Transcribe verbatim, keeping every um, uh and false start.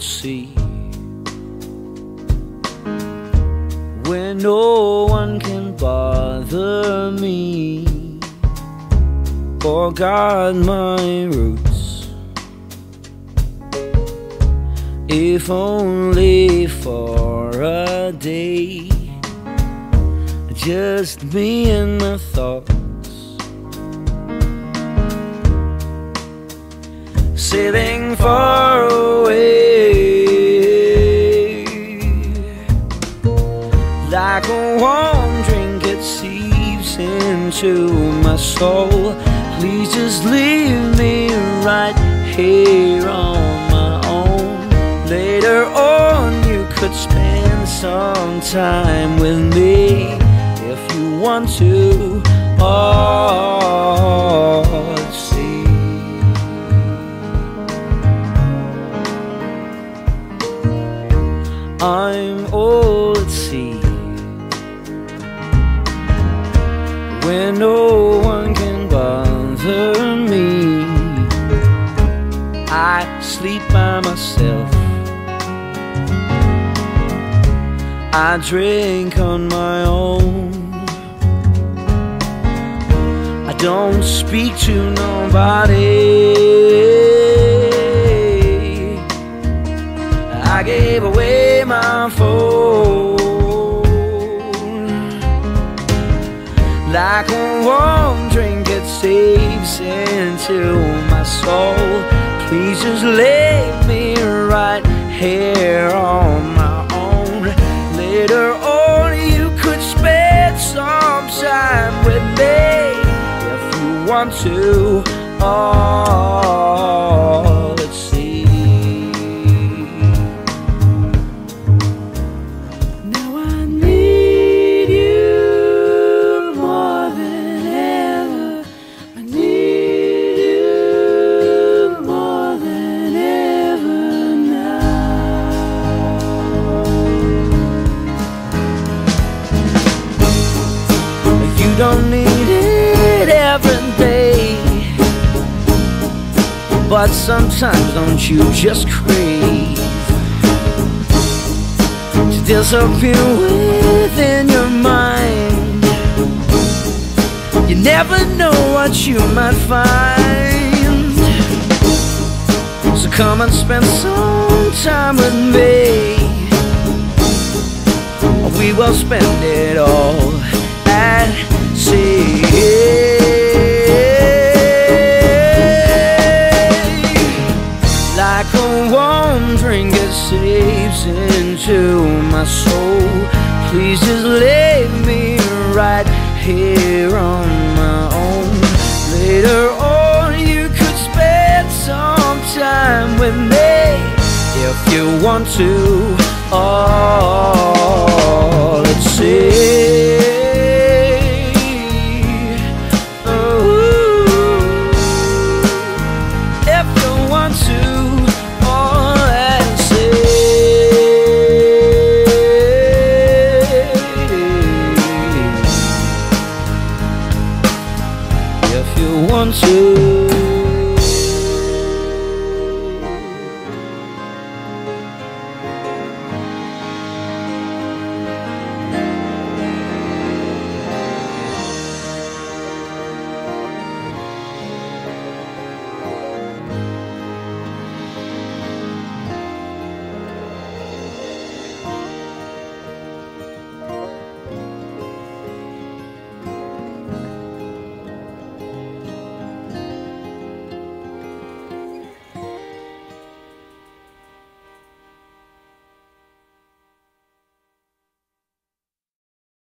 sea, where no one can bother me. Forgot my roots, if only for a day. Just me and my thoughts, sailing far away. Like a warm drink, it seeps into my soul. Please just leave me right here on my own. Later on you could spend some time with me if you want to. Oh, see, I'm old at sea, where no one can bother me. I sleep by myself, I drink on my own. I don't speak to nobody. I gave away my phone. Like a warm drink, it seeps into my soul. Please just leave me right here on my own. Later on you could spend some time with me if you want to. Oh, let's see. Now I need you more than ever. I need you more than ever now. You don't need it every day, but sometimes don't you just crave to disappear within your mind? You never know what you might find. So come and spend some time with me, we will spend it all at sea. Like a warm drink, it seeps into my soul. Please just leave me right here on my own. Later on you could spend some time with me if you want to. Oh,